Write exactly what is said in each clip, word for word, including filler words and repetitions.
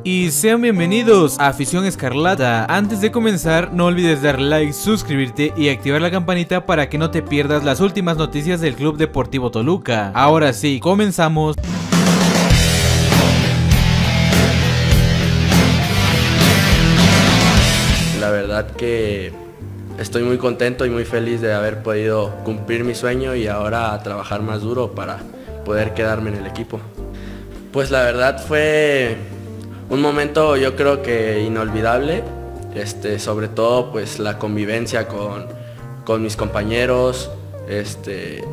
Y sean bienvenidos a Afición Escarlata. Antes de comenzar, no olvides dar like, suscribirte y activar la campanita para que no te pierdas las últimas noticias del Club Deportivo Toluca. Ahora sí, comenzamos. La verdad que estoy muy contento y muy feliz de haber podido cumplir mi sueño y ahora trabajar más duro para poder quedarme en el equipo. Pues la verdad fue un momento, yo creo que inolvidable, este, sobre todo pues la convivencia con, con mis compañeros, este,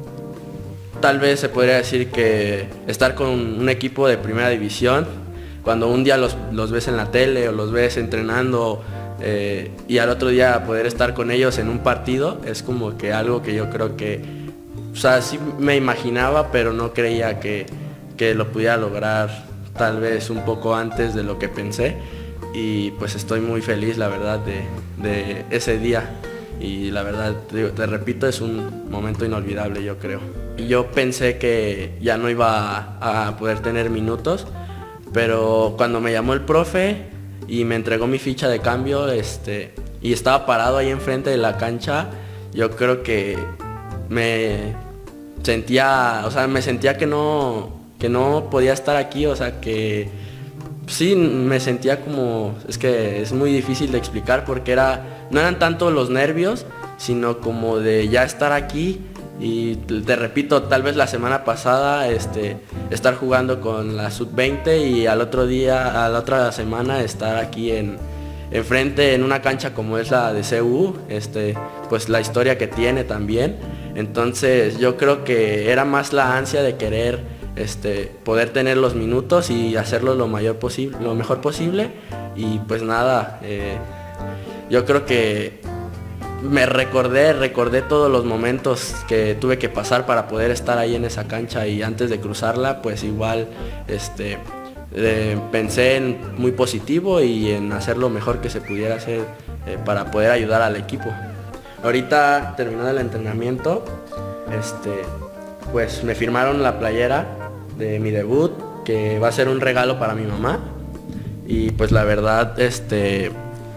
tal vez se podría decir que estar con un equipo de primera división, cuando un día los, los ves en la tele o los ves entrenando eh, y al otro día poder estar con ellos en un partido, es como que algo que yo creo que, o sea, sí me imaginaba, pero no creía que, que lo pudiera lograr tal vez un poco antes de lo que pensé, y pues estoy muy feliz, la verdad, de, de ese día, y la verdad, te, te repito, es un momento inolvidable, yo creo. Yo pensé que ya no iba a, a poder tener minutos, pero cuando me llamó el profe y me entregó mi ficha de cambio, este, y estaba parado ahí enfrente de la cancha, yo creo que me sentía, o sea, me sentía que no... que no podía estar aquí, o sea que sí me sentía como, es que es muy difícil de explicar porque era, no eran tanto los nervios, sino como de ya estar aquí y te repito, tal vez la semana pasada este, estar jugando con la sub veinte y al otro día, a la otra semana estar aquí en enfrente en una cancha como es la de C U, este, pues la historia que tiene también. Entonces yo creo que era más la ansia de querer Este, poder tener los minutos y hacerlo lo mayor posible, lo mejor posible, y pues nada, eh, yo creo que me recordé, recordé todos los momentos que tuve que pasar para poder estar ahí en esa cancha, y antes de cruzarla pues igual este, eh, pensé en muy positivo y en hacer lo mejor que se pudiera hacer eh, para poder ayudar al equipo. Ahorita terminado el entrenamiento, este, pues me firmaron la playera de mi debut, que va a ser un regalo para mi mamá, y pues la verdad, este,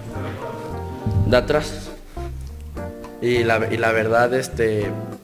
de atrás, y la, y la verdad, este,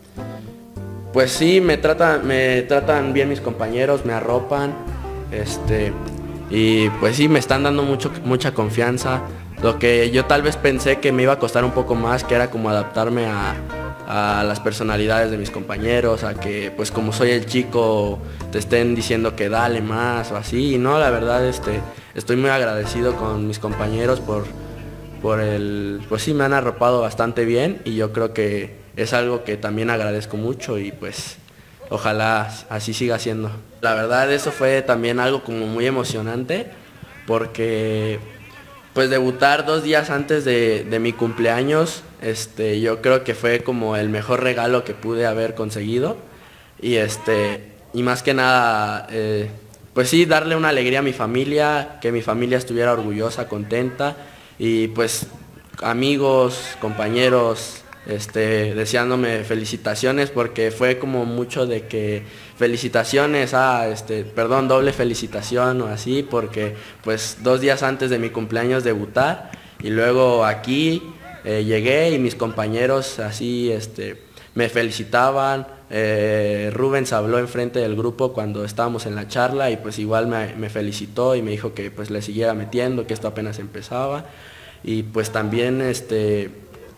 pues sí, me tratan, me tratan bien mis compañeros, me arropan, este, y pues sí, me están dando mucho, mucha confianza, lo que yo tal vez pensé que me iba a costar un poco más, que era como adaptarme a a las personalidades de mis compañeros, a que pues como soy el chico te estén diciendo que dale más o así, y no, la verdad este, estoy muy agradecido con mis compañeros por, por el, pues sí me han arropado bastante bien, y yo creo que es algo que también agradezco mucho, y pues ojalá así siga siendo. La verdad eso fue también algo como muy emocionante, porque pues debutar dos días antes de, de mi cumpleaños, este, yo creo que fue como el mejor regalo que pude haber conseguido, y este, y más que nada, eh, pues sí, darle una alegría a mi familia, que mi familia estuviera orgullosa, contenta, y pues amigos, compañeros, este, deseándome felicitaciones, porque fue como mucho de que felicitaciones, ah, este, perdón, doble felicitación o así, porque pues dos días antes de mi cumpleaños debutar, y luego aquí eh, llegué y mis compañeros así este, me felicitaban. eh, Rubens habló enfrente del grupo cuando estábamos en la charla, y pues igual me, me felicitó y me dijo que pues le siguiera metiendo, que esto apenas empezaba, y pues también este,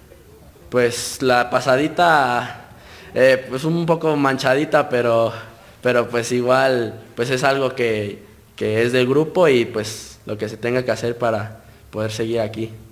pues la pasadita, eh, pues un poco manchadita, pero, pero pues igual, pues es algo que, que es del grupo, y pues lo que se tenga que hacer para poder seguir aquí.